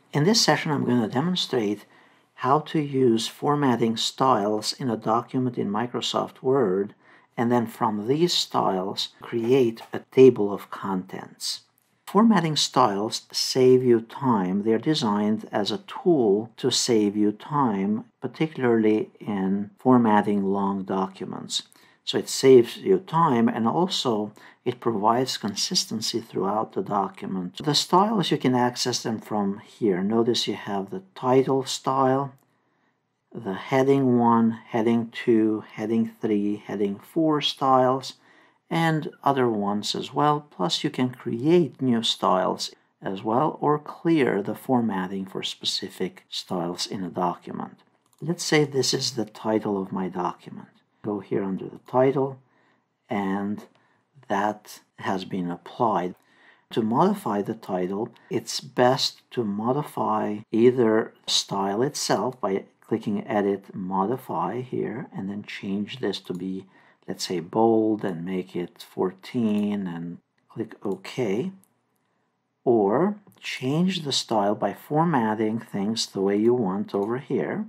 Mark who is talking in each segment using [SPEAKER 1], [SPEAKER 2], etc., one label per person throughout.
[SPEAKER 1] In this session, I'm going to demonstrate how to use formatting styles in a document in Microsoft Word, and then from these styles, create a table of contents. Formatting styles save you time. They're designed as a tool to save you time, particularly in formatting long documents. So it saves you time, and also it provides consistency throughout the document. The styles, you can access them from here. Notice you have the title style, the heading 1, heading 2, heading 3, heading 4 styles, and other ones as well. Plus you can create new styles as well, or clear the formatting for specific styles in a document. Let's say this is the title of my document. Go here under the title, and that has been applied. To modify the title, it's best to modify either style itself by clicking Edit, Modify here, and then change this to be, let's say, bold, and make it 14, and click OK. Or change the style by formatting things the way you want over here.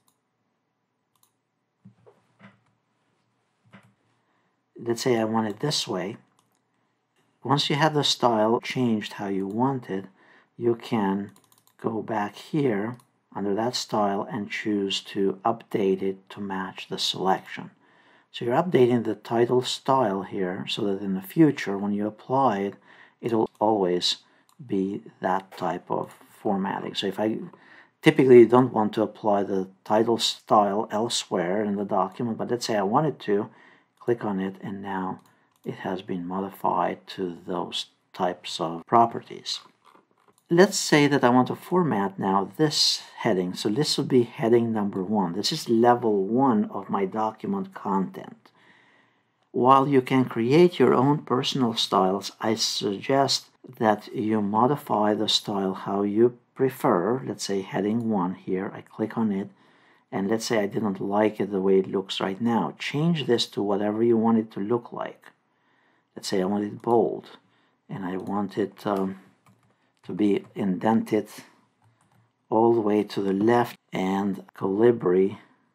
[SPEAKER 1] Let's say I want it this way. Once you have the style changed how you want it, you can go back here under that style and choose to update it to match the selection. So you're updating the title style here so that in the future when you apply it, it'll always be that type of formatting. So if I typically don't want to apply the title style elsewhere in the document, but let's say I wanted to, click on it, and now it has been modified to those types of properties. Let's say that I want to format now this heading. So this will be heading number 1. This is level 1 of my document content. While you can create your own personal styles, I suggest that you modify the style how you prefer. Let's say heading 1 here. I click on it. And let's say I didn't like it the way it looks right now. Change this to whatever you want it to look like. Let's say I want it bold, and I want it to be indented all the way to the left and Calibri.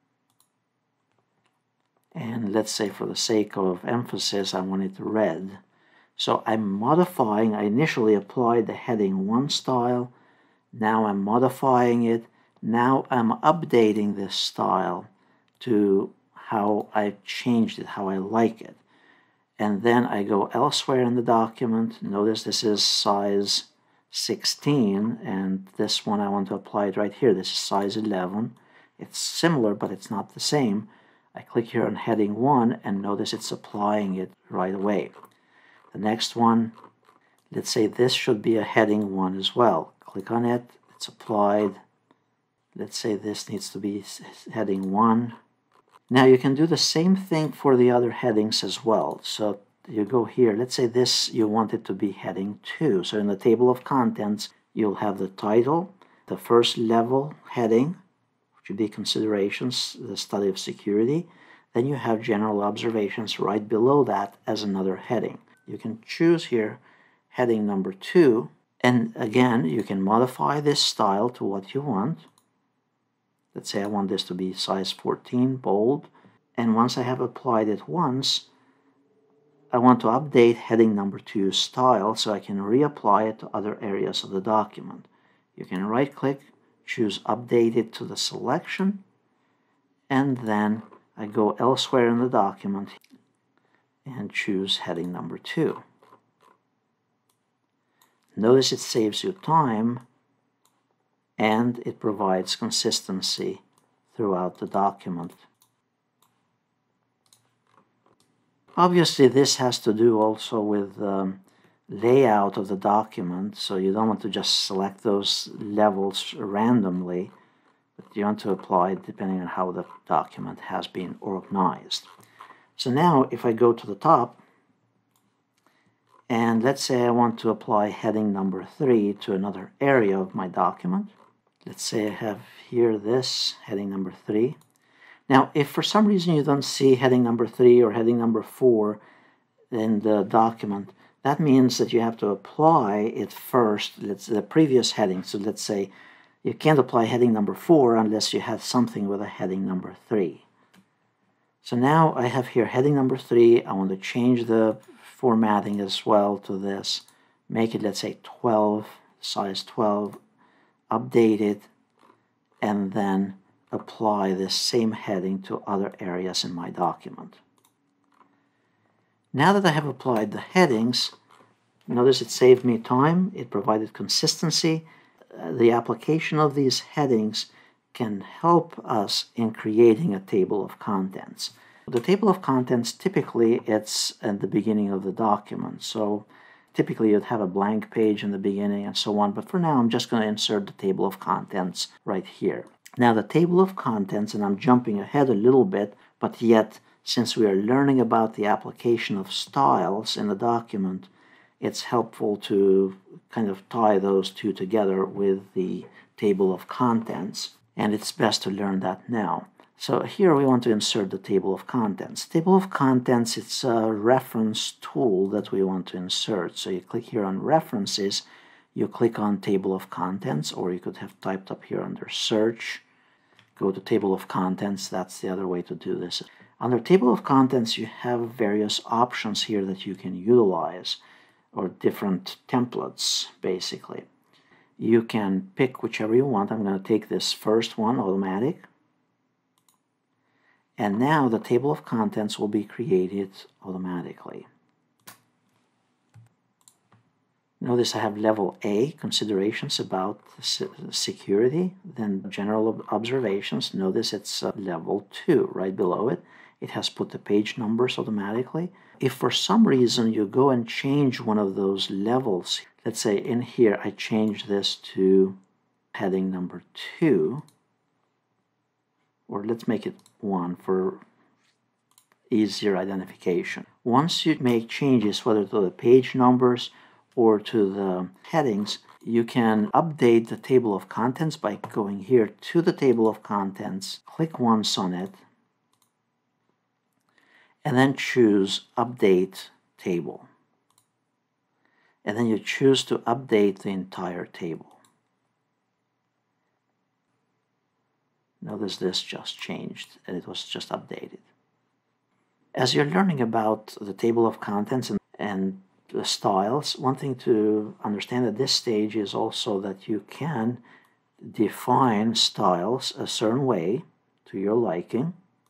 [SPEAKER 1] And let's say for the sake of emphasis, I want it red. So I'm modifying. I initially applied the heading 1 style. Now I'm modifying it. Now I'm updating this style to how I changed it, how I like it. And then I go elsewhere in the document. Notice this is size 16, and this one I want to apply it right here. This is size 11. It's similar, but it's not the same. I click here on heading 1, and notice it's applying it right away. The next one, let's say this should be a heading 1 as well. Click on it, it's applied. Let's say this needs to be heading 1. Now you can do the same thing for the other headings as well. So you go here. Let's say this you want it to be heading 2. So in the table of contents, you'll have the title, the first level heading, which would be considerations, the study of security. Then you have general observations right below that as another heading. You can choose here heading number 2. And again, you can modify this style to what you want. Let's say I want this to be size 14, bold. And once I have applied it once, I want to update heading number 2 style so I can reapply it to other areas of the document. You can right-click, choose Update it to the selection, and then I go elsewhere in the document and choose heading number 2. Notice it saves you time, and it provides consistency throughout the document. Obviously, this has to do also with layout of the document, so you don't want to just select those levels randomly, but you want to apply it depending on how the document has been organized. So now, if I go to the top, and let's say I want to apply heading number 3 to another area of my document. Let's say I have here this heading number 3. Now, if for some reason you don't see heading number 3 or heading number 4 in the document, that means that you have to apply it first, the previous heading. So let's say You can't apply heading number 4 unless you have something with a heading number 3. So now I have here heading number 3. I want to change the formatting as well to this. Make it, let's say, 12, size 12, update it, and then apply this same heading to other areas in my document. Now that I have applied the headings, notice it saved me time, it provided consistency. The application of these headings can help us in creating a table of contents. The table of contents, typically it's at the beginning of the document. So typically you'd have a blank page in the beginning and so on, but for now I'm just going to insert the table of contents right here. Now the table of contents, and I'm jumping ahead a little bit, but yet since we are learning about the application of styles in the document, it's helpful to kind of tie those two together with the table of contents, and it's best to learn that now. So here we want to insert the table of contents. Table of contents, it's a reference tool that we want to insert. So you click here on references, you click on table of contents, or you could have typed up here under search, go to table of contents. That's the other way to do this. Under table of contents, you have various options here that you can utilize, or different templates, basically. You can pick whichever you want. I'm going to take this first one, automatic. And now the table of contents will be created automatically. Notice I have level A, considerations about security, then general observations. Notice it's level 2 right below it. It has put the page numbers automatically. If for some reason you go and change one of those levels, let's say in here I change this to heading number 2, or let's make it 1 for easier identification. Once you make changes, whether to the page numbers or to the headings, you can update the table of contents by going here to the table of contents, click once on it, and then choose Update Table. And then you choose to update the entire table. Notice this just changed, and it was just updated. As you're learning about the table of contents and the styles, one thing to understand at this stage is also that you can define styles a certain way to your liking,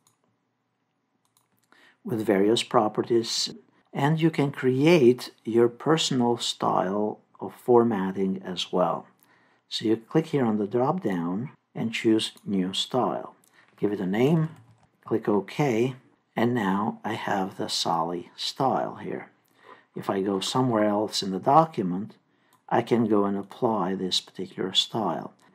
[SPEAKER 1] with various properties, and you can create your personal style of formatting as well. So you click here on the drop down and choose New Style. Give it a name, click OK, and now I have the Sally style here. If I go somewhere else in the document, I can go and apply this particular style.